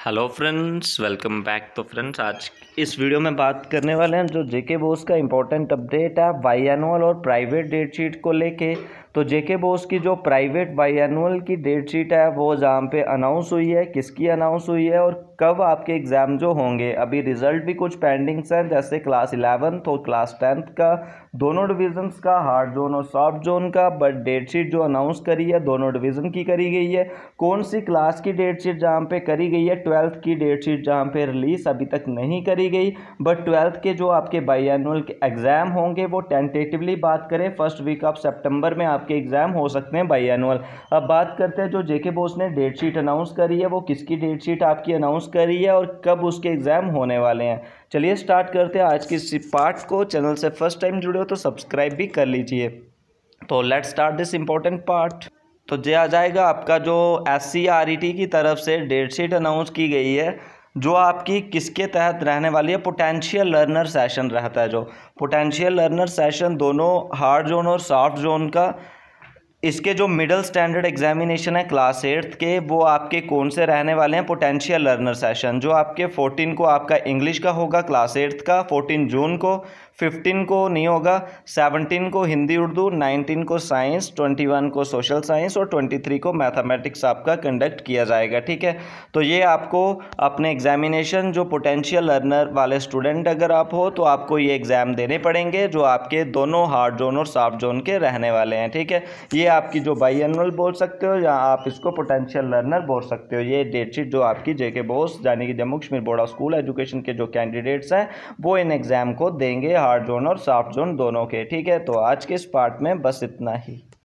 Hello friends, welcome back. तो friends, आज इस वीडियो में बात करने वाले हैं जो जेके बोस का इम्पोर्टेंट अपडेट है बाई एनुअल और प्राइवेट डेट शीट को लेके। तो जेके बोस की जो प्राइवेट बाई एनुअल की डेट शीट है वो जहाँ पे अनाउंस हुई है, किसकी अनाउंस हुई है और कब आपके एग्ज़ाम जो होंगे। अभी रिजल्ट भी कुछ पेंडिंग्स हैं, जैसे क्लास 11th और क्लास 10th का, दोनों डिविजन्स का, हार्ड जोन और सॉफ्ट जोन का। बट डेट शीट जो अनाउंस करी है दोनों डिवीज़न की करी गई है। कौन सी क्लास की डेट शीट जहाँ पे करी गई है, 12th की डेट शीट जहाँ पे रिलीज अभी तक नहीं करी गई। बट 12th के जो आपके बाई एनुअल के एग्ज़ाम होंगे वो टेंटेटिवली बात करें फर्स्ट वीक ऑफ सितंबर में आपके एग्ज़ाम हो सकते हैं बाई एनुअल। अब बात करते हैं जो जेके बोस ने डेट शीट अनाउंस करी है वो किसकी डेट शीट आपकी अनाउंस करी है और कब उसके एग्ज़ाम होने वाले हैं। चलिए स्टार्ट करते हैं आज की इस पार्ट को। चैनल से फर्स्ट टाइम जुड़े हो तो सब्सक्राइब भी कर लीजिए। तो let's start this important part. तो ये आ जाएगा आपका जो SCRET की तरफ से डेट शीट अनाउंस की गई है, जो आपकी किसके तहत रहने वाली है। पोटेंशियल लर्नर सेशन रहता है, जो पोटेंशियल लर्नर सेशन दोनों हार्ड जोन और सॉफ्ट जोन का। इसके जो मिडिल स्टैंडर्ड एग्जामिनेशन है क्लास 8th के, वो आपके कौन से रहने वाले हैं, पोटेंशियल लर्नर सेशन, जो आपके 14 को आपका इंग्लिश का होगा क्लास 8th का, 14 जून को, 15 को नहीं होगा, 17 को हिंदी उर्दू, 19 को साइंस, 21 को सोशल साइंस और 23 को मैथमेटिक्स आपका कंडक्ट किया जाएगा। ठीक है, तो ये आपको अपने एग्जामिनेशन, जो पोटेंशियल लर्नर वाले स्टूडेंट अगर आप हो तो आपको ये एग्ज़ाम देने पड़ेंगे, जो आपके दोनों हार्ड जोन और सॉफ्ट जोन के रहने वाले हैं। ठीक है, ये आपकी जो बाई एनुअल बोल सकते हो या आप इसको पोटेंशियल लर्नर बोल सकते हो। ये डेट शीट जो आपकी जेके बोस यानी कि Jammu Kashmir board of school education के जो कैंडिडेट्स हैं वो इन एग्ज़ाम को देंगे, हार्ड जोन और सॉफ्ट जोन दोनों के। ठीक है, तो आज के इस पार्ट में बस इतना ही।